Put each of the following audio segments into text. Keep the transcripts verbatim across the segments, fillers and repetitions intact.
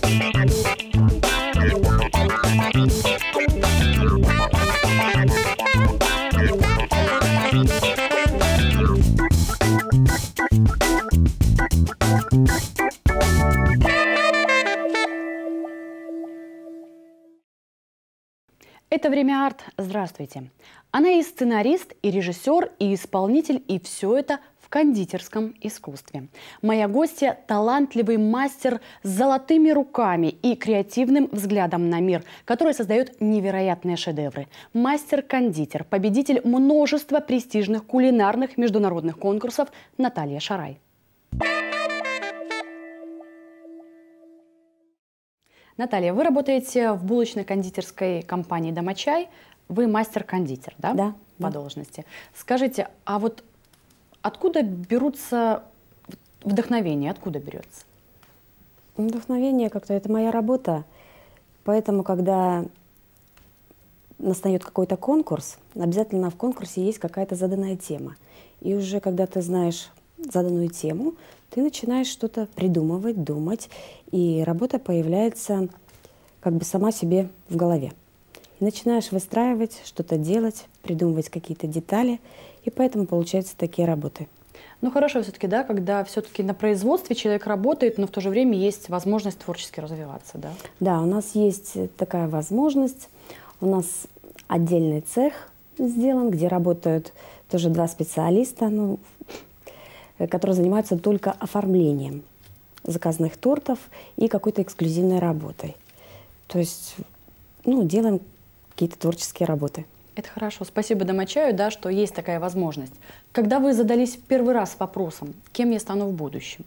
Это «Время арт». Здравствуйте. Она и сценарист, и режиссер, и исполнитель, и все это в кондитерском искусстве. Моя гостья – талантливый мастер с золотыми руками и креативным взглядом на мир, который создает невероятные шедевры. Мастер-кондитер, победитель множества престижных кулинарных международных конкурсов Наталья Шарай. Наталья, вы работаете в булочно-кондитерской компании «Домочай». Вы мастер-кондитер, да? Да. По должности. Скажите, а вот откуда берутся вдохновение? Откуда берется? Вдохновение как-то это моя работа. Поэтому, когда настает какой-то конкурс, обязательно в конкурсе есть какая-то заданная тема. И уже когда ты знаешь заданную тему, ты начинаешь что-то придумывать, думать, и работа появляется как бы сама себе в голове. И начинаешь выстраивать, что-то делать, придумывать какие-то детали, и поэтому получаются такие работы. Ну хорошо все-таки, да, когда все-таки на производстве человек работает, но в то же время есть возможность творчески развиваться, да? Да, у нас есть такая возможность. У нас отдельный цех сделан, где работают тоже два специалиста, ну, которые занимаются только оформлением заказанных тортов и какой-то эксклюзивной работой. То есть, ну, делаем какие-то творческие работы. Это хорошо. Спасибо «Домочаю», да, что есть такая возможность. Когда вы задались первый раз вопросом, кем я стану в будущем,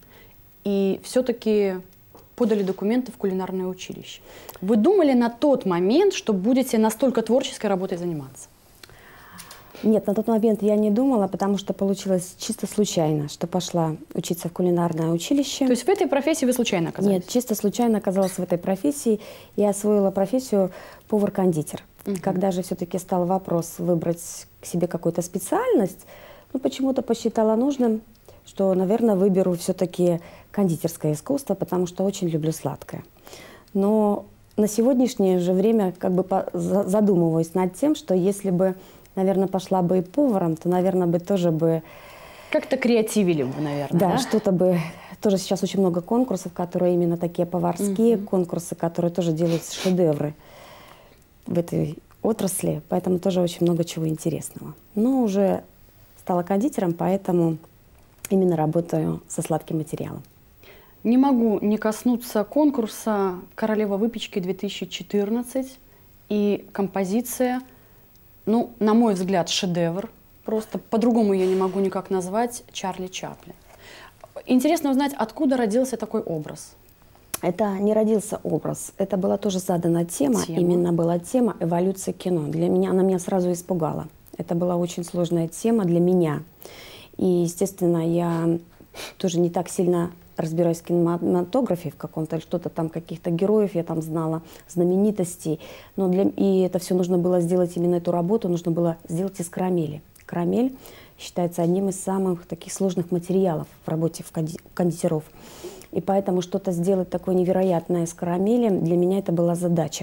и все-таки подали документы в кулинарное училище, вы думали на тот момент, что будете настолько творческой работой заниматься? Нет, на тот момент я не думала, потому что получилось чисто случайно, что пошла учиться в кулинарное училище. То есть в этой профессии вы случайно оказались? Нет, чисто случайно оказалась в этой профессии и освоила профессию повар-кондитер. Угу. Когда же все-таки стал вопрос выбрать к себе какую-то специальность, ну, почему-то посчитала нужным, что, наверное, выберу все-таки кондитерское искусство, потому что очень люблю сладкое. Но на сегодняшнее же время как бы задумываюсь над тем, что если бы, наверное, пошла бы и поваром, то, наверное, бы тоже бы... Как-то креативили бы, наверное, да? Да, что-то бы... Тоже сейчас очень много конкурсов, которые именно такие поварские, uh-huh. конкурсы, которые тоже делают шедевры в этой отрасли, поэтому тоже очень много чего интересного. Но уже стала кондитером, поэтому именно работаю со сладким материалом. Не могу не коснуться конкурса «Королева выпечки две тысячи четырнадцать» и композиция, ну, на мой взгляд, шедевр, просто по-другому я не могу никак назвать, Чарли Чаплин. Интересно узнать, откуда родился такой образ? Это не родился образ, это была тоже задана тема, тема. Именно была тема эволюции кино. Для меня она меня сразу испугала. Это была очень сложная тема для меня. И, естественно, я тоже не так сильно разбираюсь в кинематографе, в каком-то, что-то там, каких-то героев я там знала, знаменитостей. Но для... И это все нужно было сделать, именно эту работу нужно было сделать из карамели. Карамель считается одним из самых таких сложных материалов в работе в конди... кондитеров. И поэтому что-то сделать такое невероятное из карамели, для меня это была задача.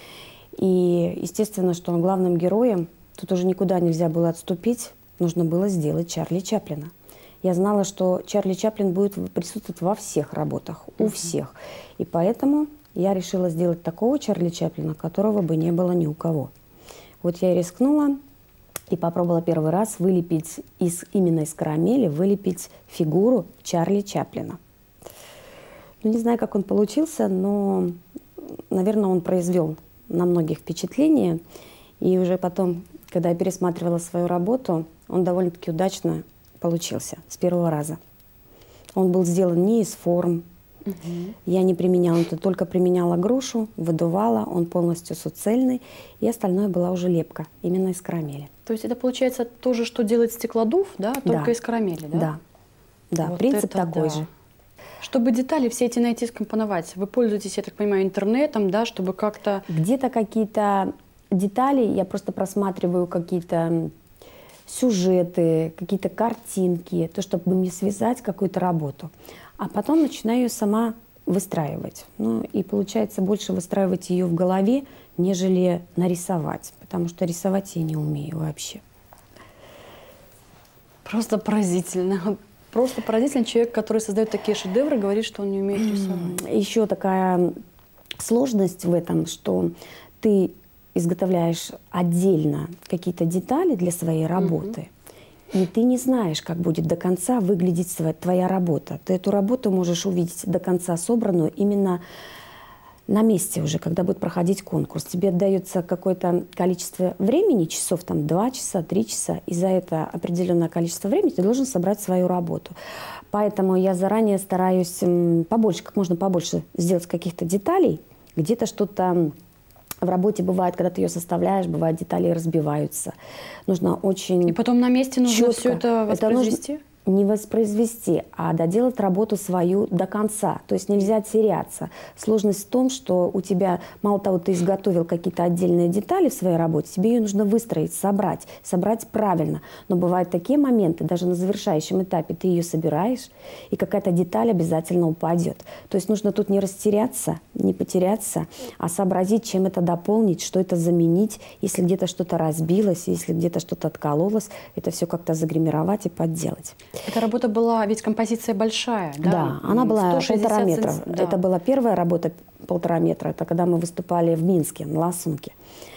И естественно, что главным героем, тут уже никуда нельзя было отступить, нужно было сделать Чарли Чаплина. Я знала, что Чарли Чаплин будет присутствовать во всех работах, у всех. И поэтому я решила сделать такого Чарли Чаплина, которого бы не было ни у кого. Вот я и рискнула и попробовала первый раз вылепить из, именно из карамели, вылепить фигуру Чарли Чаплина. Ну, не знаю, как он получился, но, наверное, он произвел на многих впечатление. И уже потом, когда я пересматривала свою работу, он довольно-таки удачно получился с первого раза. Он был сделан не из форм. Угу. Я не применяла, это только применяла грушу, выдувала, он полностью суцельный, и остальное была уже лепка, именно из карамели. То есть это получается то же, что делает стеклодув, да, только да. из карамели, да? Да, да, вот принцип такой да. же. Чтобы детали все эти найти, скомпоновать, вы пользуетесь, я так понимаю, интернетом, да, чтобы как-то... Где-то какие-то детали, я просто просматриваю какие-то сюжеты, какие-то картинки, то, чтобы мне связать какую-то работу. А потом начинаю сама выстраивать. Ну, и получается больше выстраивать ее в голове, нежели нарисовать, потому что рисовать я не умею вообще. Просто поразительно. Просто поразительно. Человек, который создает такие шедевры, говорит, что он не умеет рисовать. Еще такая сложность в этом, что ты изготовляешь отдельно какие-то детали для своей работы, и ты не знаешь, как будет до конца выглядеть твоя работа. Ты эту работу можешь увидеть до конца собранную именно на месте уже, когда будет проходить конкурс. Тебе отдается какое-то количество времени, часов там два часа, три часа, и за это определенное количество времени ты должен собрать свою работу. Поэтому я заранее стараюсь побольше, как можно побольше сделать каких-то деталей. Где-то что-то в работе бывает, когда ты ее составляешь, бывает, детали разбиваются. Нужно очень И потом на месте нужно четко. все это воспроизвести? Это нужно не воспроизвести, а доделать работу свою до конца. То есть нельзя теряться. Сложность в том, что у тебя, мало того, ты изготовил какие-то отдельные детали в своей работе, тебе ее нужно выстроить, собрать, собрать правильно. Но бывают такие моменты, даже на завершающем этапе ты ее собираешь, и какая-то деталь обязательно упадет. То есть нужно тут не растеряться, не потеряться, а сообразить, чем это дополнить, что это заменить. Если где-то что-то разбилось, если где-то что-то откололось, это все как-то загримировать и подделать. Эта работа была, ведь композиция большая, да? Да, она была полтора метра. Сантим... Да. Это была первая работа полтора метра. Это когда мы выступали в Минске, на Ласунке.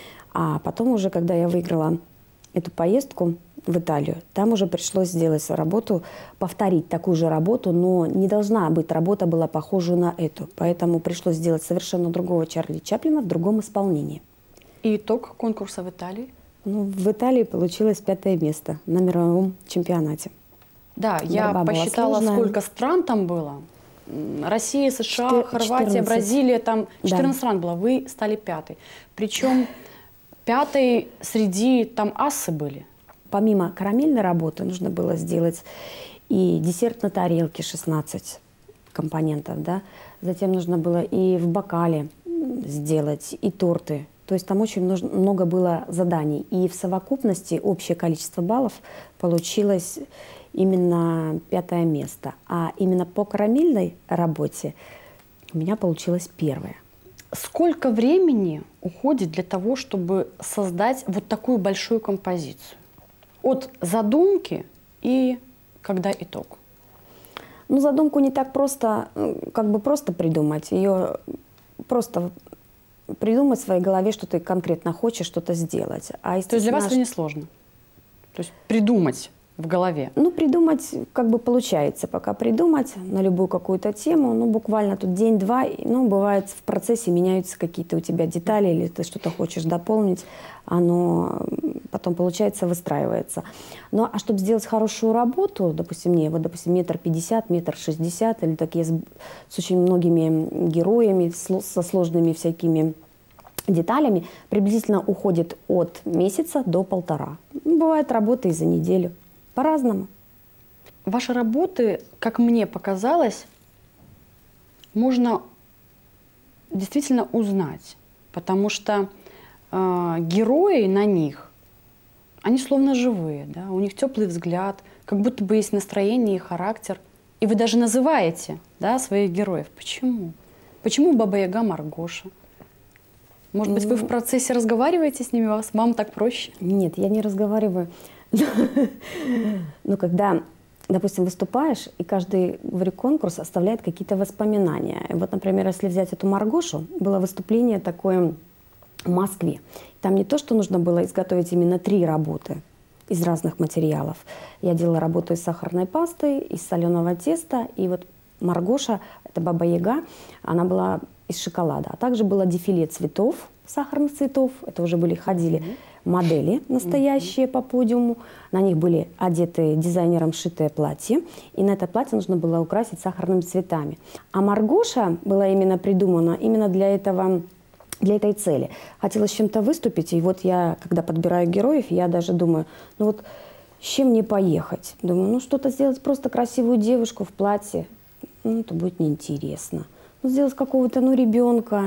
А потом уже, когда я выиграла эту поездку в Италию, там уже пришлось сделать работу, повторить такую же работу, но не должна быть работа была похожа на эту. Поэтому пришлось сделать совершенно другого Чарли Чаплина в другом исполнении. И итог конкурса в Италии? Ну, в Италии получилось пятое место на мировом чемпионате. Да, я Борьба посчитала, сколько стран там было. Россия, США, Четыр- Хорватия, четырнадцать. Бразилия, там четырнадцать Да. стран было. Вы стали пятой. Причем пятой среди там асы были. Помимо карамельной работы нужно было сделать и десерт на тарелке, шестнадцать компонентов, да. Затем нужно было и в бокале сделать, и торты. То есть там очень много было заданий. И в совокупности общее количество баллов получилось именно пятое место. А именно по карамельной работе у меня получилось первое. Сколько времени уходит для того, чтобы создать вот такую большую композицию? От задумки и когда итог? Ну, задумку не так просто, как бы просто придумать. Ее просто придумать в своей голове, что ты конкретно хочешь что-то сделать. А То есть для вас это не сложно? То есть придумать в голове? Ну, придумать как бы получается. Пока придумать на любую какую-то тему, ну, буквально тут день-два, ну, бывает в процессе меняются какие-то у тебя детали, или ты что-то хочешь дополнить, оно потом, получается, выстраивается. Ну, а чтобы сделать хорошую работу, допустим, мне, вот, допустим, метр пятьдесят, метр шестьдесят, или такие с, с очень многими героями, со сложными всякими деталями, приблизительно уходит от месяца до полтора. Бывает работа и за неделю. По-разному. Ваши работы, как мне показалось, можно действительно узнать, потому что э, герои на них, они словно живые, да? У них теплый взгляд, как будто бы есть настроение и характер. И вы даже называете, да, своих героев. Почему? Почему Баба-Яга Маргоша? Может быть, вы в процессе разговариваете с ними, вас, вам так проще? Нет, я не разговариваю. Но когда, допустим, выступаешь, и каждый, говорю, конкурс оставляет какие-то воспоминания. Вот, например, если взять эту Маргошу, было выступление такое в Москве. Там не то, что нужно было изготовить именно три работы из разных материалов. Я делала работу из сахарной пасты, из соленого теста, и вот Маргоша, это Баба-Яга, она была из шоколада. А также было дефиле цветов, сахарных цветов, это уже были, ходили модели настоящие по подиуму, на них были одеты дизайнером шитое платье, и на это платье нужно было украсить сахарными цветами. А Маргоша была именно придумана именно для этого, для этой цели. Хотела с чем-то выступить, и вот я, когда подбираю героев, я даже думаю, ну вот с чем мне поехать? Думаю, ну что-то сделать просто красивую девушку в платье, ну это будет неинтересно. Ну сделать какого-то, ну ребенка,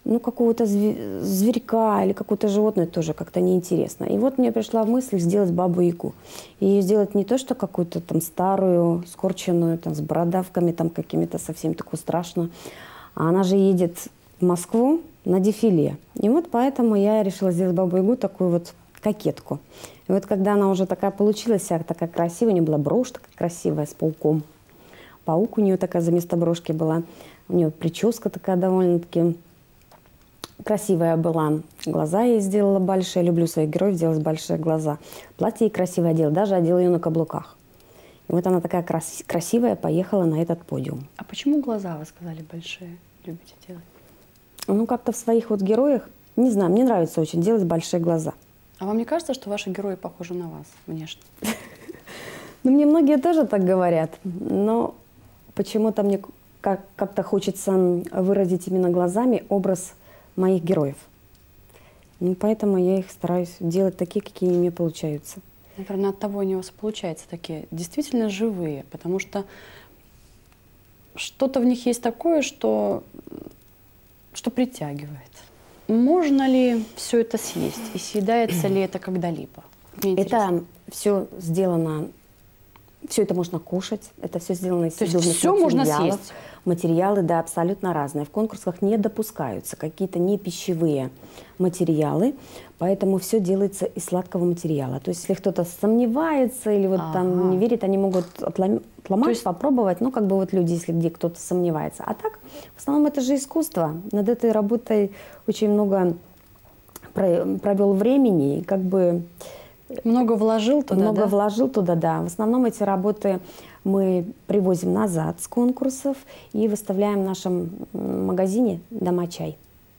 ну, какого-то зверька или какое-то животное тоже как-то неинтересно. И вот мне пришла мысль сделать бабу-ягу. И ее сделать не то, что какую-то там старую, скорченную, там, с бородавками там какими-то совсем такую страшную. А она же едет в Москву на дефиле. И вот поэтому я решила сделать бабу-ягу такую вот кокетку. И вот когда она уже такая получилась, вся такая красивая, у нее была брошь такая красивая с пауком. Паук у нее такая за место брошки была. У нее прическа такая довольно-таки красивая была. Глаза ей сделала большие. Люблю своих героев делать большие глаза. Платье ей красивое одела. Даже одела ее на каблуках. И вот она такая крас красивая поехала на этот подиум. А почему глаза, вы сказали, большие любите делать? Ну, как-то в своих вот героях, не знаю, мне нравится очень делать большие глаза. А вам не кажется, что ваши герои похожи на вас внешне? Ну, мне многие тоже так говорят. Но почему-то мне как-то хочется выразить именно глазами образ моих героев. Ну, поэтому я их стараюсь делать такие, какие мне получаются. Наверное, от того они у вас получаются такие действительно живые, потому что что-то в них есть такое, что, что притягивает. Можно ли все это съесть? И съедается ли это когда-либо? Это все сделано, все это можно кушать, это все сделано из съедобных материалов. Все можно съесть? Материалы, да, абсолютно разные. В конкурсах не допускаются какие-то не пищевые материалы, поэтому все делается из сладкого материала. То есть, если кто-то сомневается или вот ага. там не верит, они могут отлом... отломать, есть... попробовать, ну, как бы вот люди, если где кто-то сомневается. А так, в основном, это же искусство. Над этой работой очень много провел времени, и как бы... Много вложил туда, Много да? вложил туда, да. В основном эти работы мы привозим назад с конкурсов и выставляем в нашем магазине «Дома-чай».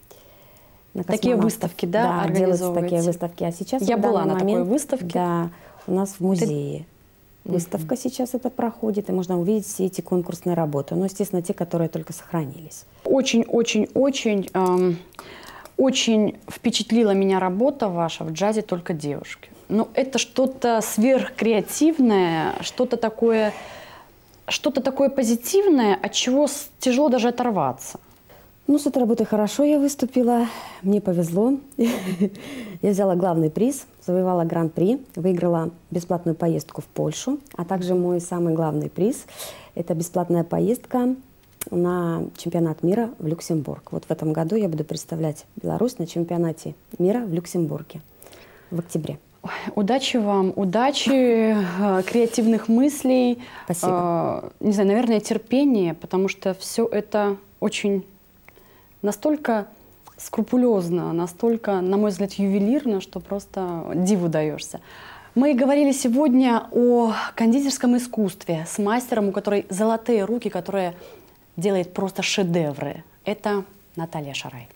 Такие выставки, да, да, организовываете? делаются такие выставки. А сейчас Я была на момент, такой выставке. Да, у нас в музее. Ты... Выставка mm-hmm. сейчас это проходит, и можно увидеть все эти конкурсные работы. Ну, естественно, те, которые только сохранились. Очень-очень-очень... Эм... Очень впечатлила меня работа ваша в «Джазе только девушки». Ну, это что-то сверхкреативное, что-то такое, что-то такое позитивное, от чего тяжело даже оторваться. Ну, с этой работой хорошо я выступила, мне повезло. Я взяла главный приз, завоевала гран-при, выиграла бесплатную поездку в Польшу, а также мой самый главный приз – это бесплатная поездка на чемпионат мира в Люксембург. Вот в этом году я буду представлять Беларусь на чемпионате мира в Люксембурге в октябре. Удачи вам, удачи, креативных мыслей. Спасибо. Не знаю, наверное, терпения, потому что все это очень настолько скрупулезно, настолько, на мой взгляд, ювелирно, что просто диву даешься. Мы говорили сегодня о кондитерском искусстве с мастером, у которой золотые руки, которые делает просто шедевры. Это Наталья Шарай.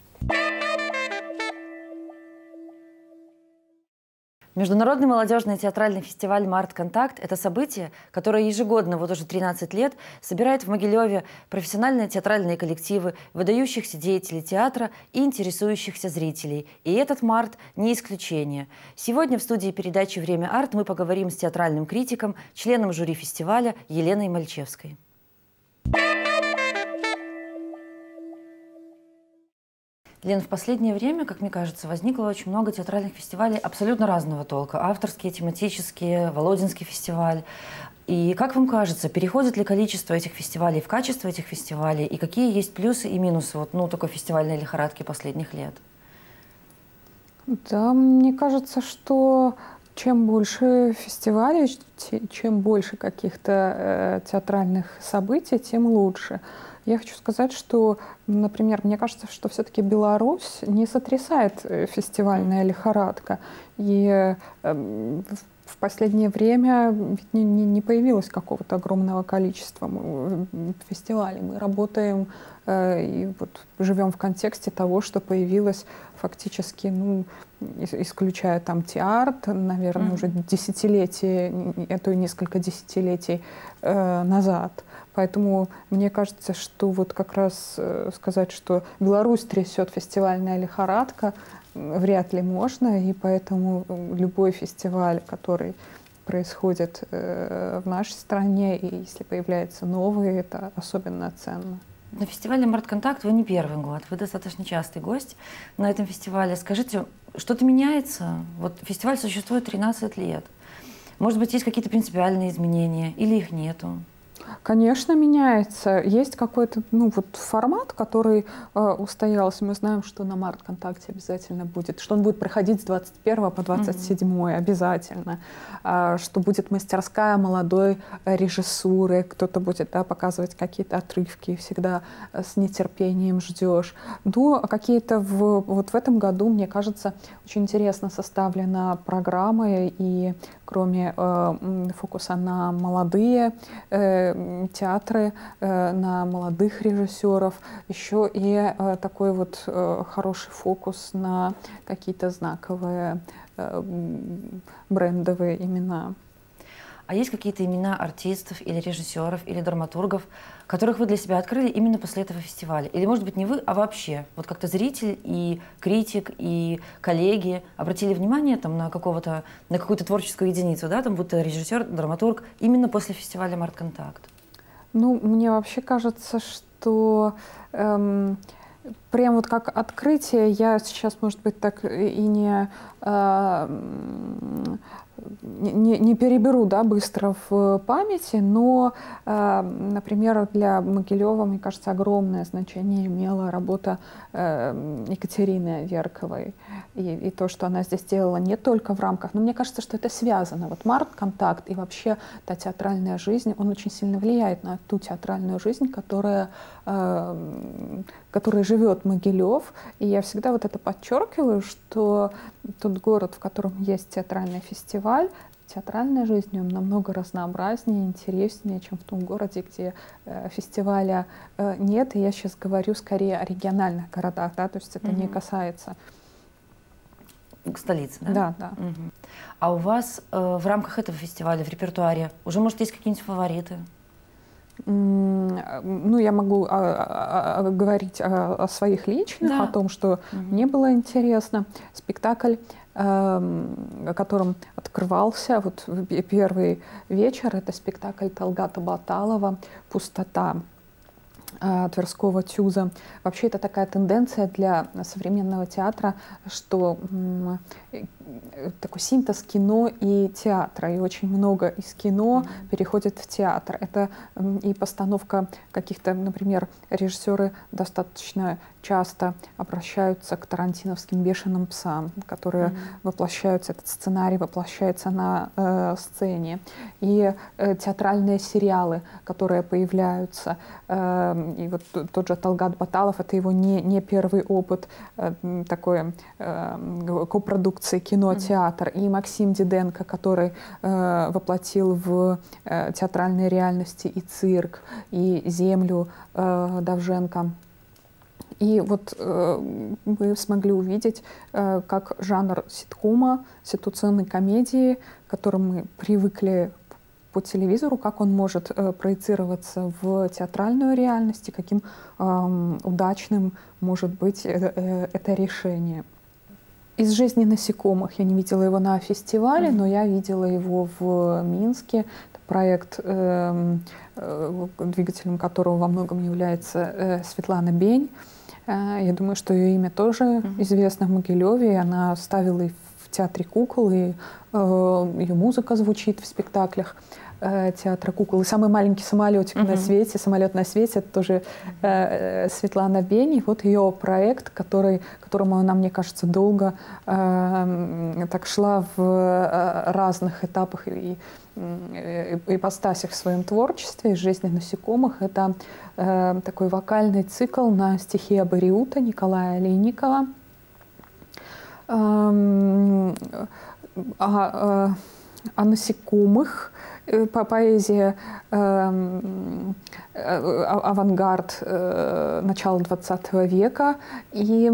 Международный молодежный театральный фестиваль «Март-Контакт» – это событие, которое ежегодно, вот уже тринадцать лет, собирает в Могилеве профессиональные театральные коллективы, выдающихся деятелей театра и интересующихся зрителей. И этот март не исключение. Сегодня в студии передачи «Время арт» мы поговорим с театральным критиком, членом жюри фестиваля Еленой Мальчевской. Лен, в последнее время, как мне кажется, возникло очень много театральных фестивалей абсолютно разного толка. Авторские, тематические, Володинский фестиваль. И как вам кажется, переходит ли количество этих фестивалей в качество этих фестивалей? И какие есть плюсы и минусы вот, ну, такой фестивальной лихорадки последних лет? Да, мне кажется, что чем больше фестивалей, чем больше каких-то э, театральных событий, тем лучше. Я хочу сказать, что, например, мне кажется, что все-таки Беларусь не сотрясает фестивальная лихорадка. И э, в последнее время не, не, не появилось какого-то огромного количества фестивалей. Мы работаем э, и вот живем в контексте того, что появилось фактически, ну, исключая там театр, наверное, mm-hmm. уже десятилетие, это несколько десятилетий э, назад. Поэтому мне кажется, что вот как раз э, сказать, что Беларусь трясет фестивальная лихорадка, вряд ли можно, и поэтому любой фестиваль, который происходит э, в нашей стране, и если появляются новые, это особенно ценно. На фестивале «Мартконтакт» вы не первый год, вы достаточно частый гость на этом фестивале. Скажите, что-то меняется? Вот фестиваль существует тринадцать лет. Может быть, есть какие-то принципиальные изменения или их нету? Конечно, меняется. Есть какой-то ну, вот формат, который э, устоялся. Мы знаем, что на «Мартконтакте» обязательно будет, что он будет проходить с двадцать первого по двадцать седьмое mm-hmm. обязательно, а, что будет мастерская молодой режиссуры, кто-то будет да, показывать какие-то отрывки, всегда с нетерпением ждешь. Ну, какие-то в, вот в этом году, мне кажется, очень интересно составлена программа, и кроме э, фокуса на молодые э, театры, э, на молодых режиссеров, еще и э, такой вот э, хороший фокус на какие-то знаковые э, брендовые имена. А есть какие-то имена артистов или режиссеров или драматургов, которых вы для себя открыли именно после этого фестиваля? Или, может быть, не вы, а вообще? Вот как-то зритель и критик, и коллеги обратили внимание там, на, какого-то, на какую-то творческую единицу, да, там будто режиссер, драматург, именно после фестиваля «Мартконтакт»? Ну, мне вообще кажется, что эм, прям вот как открытие я сейчас, может быть, так и не... Э, Не, не переберу да, быстро в памяти, но, э, например, для Могилева, мне кажется, огромное значение имела работа э, Екатерины Верковой. И, и то, что она здесь делала не только в рамках, но мне кажется, что это связано. Вот «Мартконтакт» и вообще та театральная жизнь, он очень сильно влияет на ту театральную жизнь, которая, э, которой живет Могилев. И я всегда вот это подчеркиваю, что тот город, в котором есть театральный фестиваль, театральная жизнь в нем намного разнообразнее, интереснее, чем в том городе, где э, фестиваля э, нет. И я сейчас говорю скорее о региональных городах, да, то есть это mm-hmm. не касается столицы, да? Да, да. Mm-hmm. А у вас э, в рамках этого фестиваля, в репертуаре, уже, может, есть какие-нибудь фавориты? Ну, я могу а, а, а, говорить о, о своих личных, да. о том, что угу. мне было интересно. Спектакль, э, которым открывался вот первый вечер, это спектакль Талгата Баталова «Пустота» Тверского Тюза. Вообще это такая тенденция для современного театра, что м, такой синтез кино и театра, и очень много из кино mm-hmm. переходит в театр. Это м, и постановка каких-то, например, режиссеры достаточно часто обращаются к тарантиновским «Бешеным псам», которые mm-hmm. воплощаются, этот сценарий воплощается на э, сцене. И э, театральные сериалы, которые появляются. Э, и вот тот же Талгат Баталов, это его не, не первый опыт э, такой э, копродукции кино-театр. Mm-hmm. И Максим Диденко, который э, воплотил в э, театральной реальности и цирк, и «Землю» э, Довженко. И вот э, мы смогли увидеть, э, как жанр ситкома, ситуационной комедии, к которому мы привыкли по телевизору, как он может э, проецироваться в театральную реальность, и каким э, удачным может быть э, э, это решение. Из жизни насекомых я не видела его на фестивале, mm-hmm. но я видела его в Минске. Это проект, э, э, двигателем которого во многом является э, Светлана Бень. Я думаю, что ее имя тоже mm-hmm. известно в Могилеве. Она ставила и в театре кукол, и э, ее музыка звучит в спектаклях э, театра кукол. И «Самый маленький самолетик mm-hmm. на свете», «Самолет на свете» — это тоже э, Светлана Бень. И вот ее проект, который, которому она, мне кажется, долго э, так шла в э, разных этапах и ипостасях в своем творчестве, из жизни насекомых. Это э, такой вокальный цикл на стихи Абариута Николая Олейникова. Эм, о, о насекомых, по поэзии э, авангард э, начала двадцатого века. И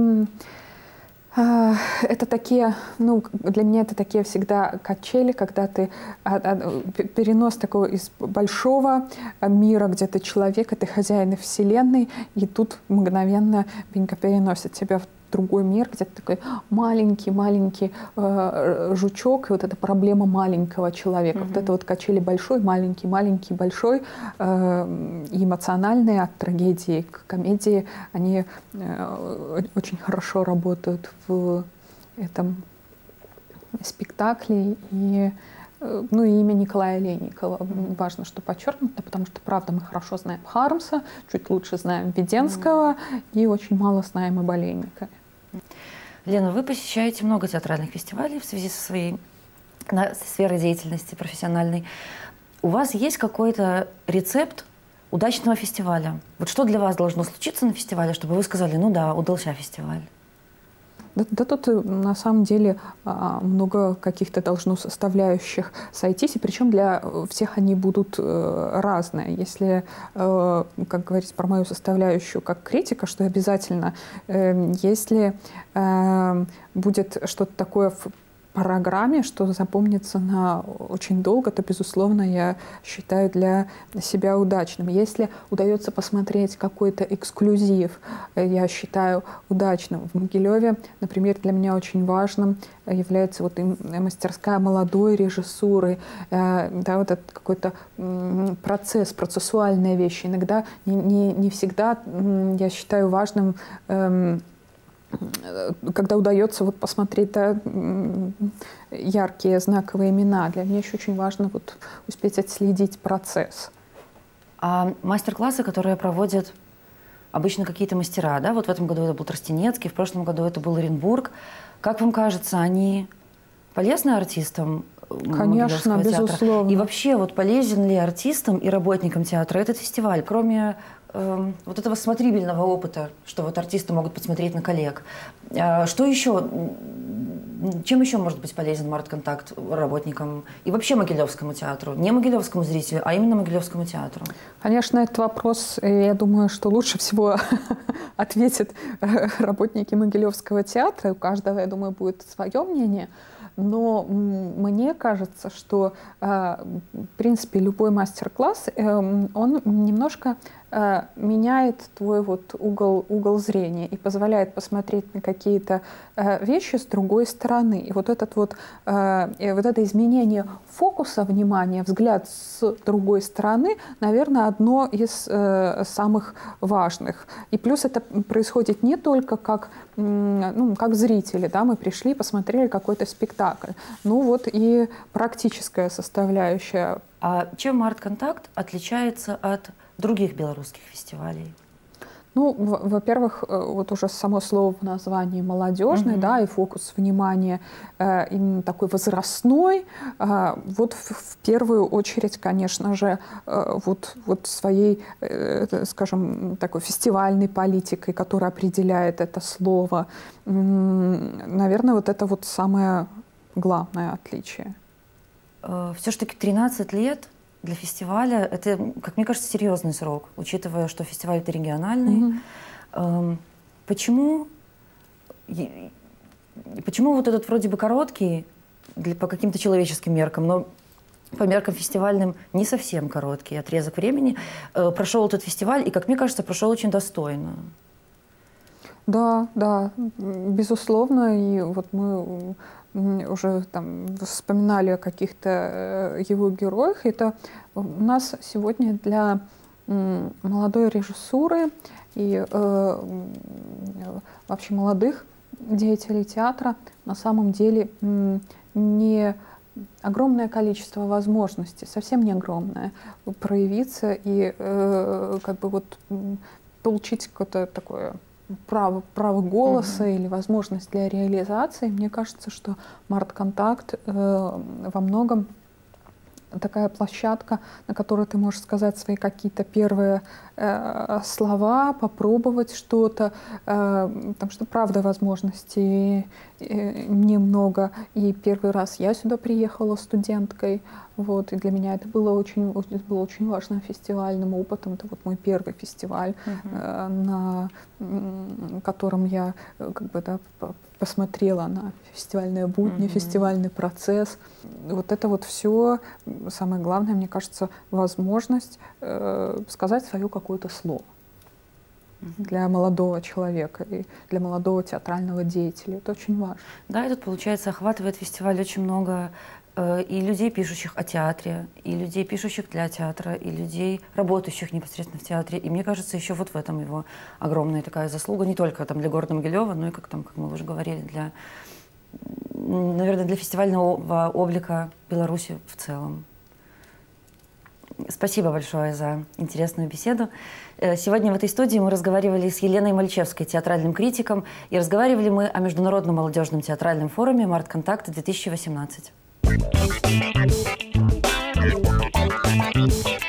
это такие, ну, для меня это такие всегда качели, когда ты перенос такого из большого мира, где ты человек, и ты хозяин Вселенной, и тут мгновенно Бенька переносит тебя в другой мир, где ты такой маленький-маленький э, жучок, и вот эта проблема маленького человека. Mm-hmm. Вот это вот качели большой, маленький, маленький, большой, э, эмоциональные от трагедии к комедии, они э, очень хорошо работают в этом спектакле. И ну и имя Николая Олейникова mm-hmm. важно, что подчеркнуто, потому что, правда, мы хорошо знаем Хармса, чуть лучше знаем Веденского mm-hmm. и очень мало знаем об Олейникове. Лена, вы посещаете много театральных фестивалей в связи со своей на, сферой деятельности профессиональной. У вас есть какой-то рецепт удачного фестиваля? Вот что для вас должно случиться на фестивале, чтобы вы сказали, ну да, удался фестиваль? Да, да тут на самом деле много каких-то должно составляющих сойтись, и причем для всех они будут разные. Если, как говорится, про мою составляющую как критика, что обязательно, если будет что-то такое в программе, что запомнится на очень долго, то, безусловно, я считаю для себя удачным. Если удается посмотреть какой-то эксклюзив, я считаю удачным. В Могилеве, например, для меня очень важным является вот и мастерская молодой режиссуры, да, вот этот какой-то процесс, процессуальные вещи. Иногда, не, не, не всегда я считаю важным когда удается вот посмотреть, да, яркие знаковые имена. Для меня еще очень важно вот успеть отследить процесс. А мастер-классы, которые проводят обычно какие-то мастера, да, вот в этом году это был Тростенецкий, в прошлом году это был Оренбург. Как вам кажется, они полезны артистам? Конечно, безусловно. И вообще, вот полезен ли артистам и работникам театра этот фестиваль, кроме э, вот этого смотрибельного опыта, что вот артисты могут посмотреть на коллег? Э, что еще, чем еще может быть полезен Мартконтакт работникам и вообще Могилевскому театру? Не Могилевскому зрителю, а именно Могилевскому театру. Конечно, этот вопрос, я думаю, что лучше всего ответят работники Могилевского театра. У каждого, я думаю, будет свое мнение. Но мне кажется, что, в принципе, любой мастер-класс, он немножко меняет твой вот угол, угол зрения и позволяет посмотреть на какие-то вещи с другой стороны. И вот, этот вот, вот это изменение фокуса внимания, взгляд с другой стороны, наверное, одно из самых важных. И плюс это происходит не только как, ну, как зрители, да, мы пришли, посмотрели какой-то спектакль, ну вот и практическая составляющая. А чем Мартконтакт отличается от других белорусских фестивалей? Ну, во-первых, вот уже само слово в названии молодежный, mm-hmm. да, и фокус внимания э, именно такой возрастной. Э, вот в, в первую очередь, конечно же, э, вот, вот своей, э, скажем, такой фестивальной политикой, которая определяет это слово. М-м, наверное, вот это вот самое главное отличие. Все-таки тринадцать лет для фестиваля — это, как мне кажется, серьезный срок, учитывая, что фестиваль это региональный. Mm-hmm. Почему, почему вот этот вроде бы короткий, для, по каким-то человеческим меркам, но по меркам фестивальным не совсем короткий отрезок времени, прошел этот фестиваль, и, как мне кажется, прошел очень достойно? Да, да, безусловно. И вот мы уже там вспоминали о каких-то его героях. Это у нас сегодня для молодой режиссуры и э, вообще молодых деятелей театра на самом деле не огромное количество возможностей, совсем не огромное, проявиться и э, как бы вот получить какое-то такое право, право голоса mm-hmm. или возможность для реализации. Мне кажется, что Мартконтакт э, во многом такая площадка, на которой ты можешь сказать свои какие-то первые э, слова, попробовать что-то, э, потому что, правда, возможностей э, немного. И первый раз я сюда приехала студенткой, вот, и для меня это было очень, это было очень важным фестивальным опытом. Это вот мой первый фестиваль, uh-huh. э, на э, котором я как бы, да, посмотрела на фестивальные будни, uh-huh. фестивальный процесс. Вот это вот все, самое главное, мне кажется, возможность э, сказать свое какое-то слово. для молодого человека и для молодого театрального деятеля. Это очень важно. Да, и тут, получается, охватывает фестиваль очень много э, и людей, пишущих о театре, и людей, пишущих для театра, и людей, работающих непосредственно в театре. И мне кажется, еще вот в этом его огромная такая заслуга, не только там, для города Могилева, но и, как, там, как мы уже говорили, для, наверное, для фестивального облика Беларуси в целом. Спасибо большое за интересную беседу. Сегодня в этой студии мы разговаривали с Еленой Мальчевской, театральным критиком, и разговаривали мы о Международном молодежном театральном форуме «Мартконтакт две тысячи восемнадцать».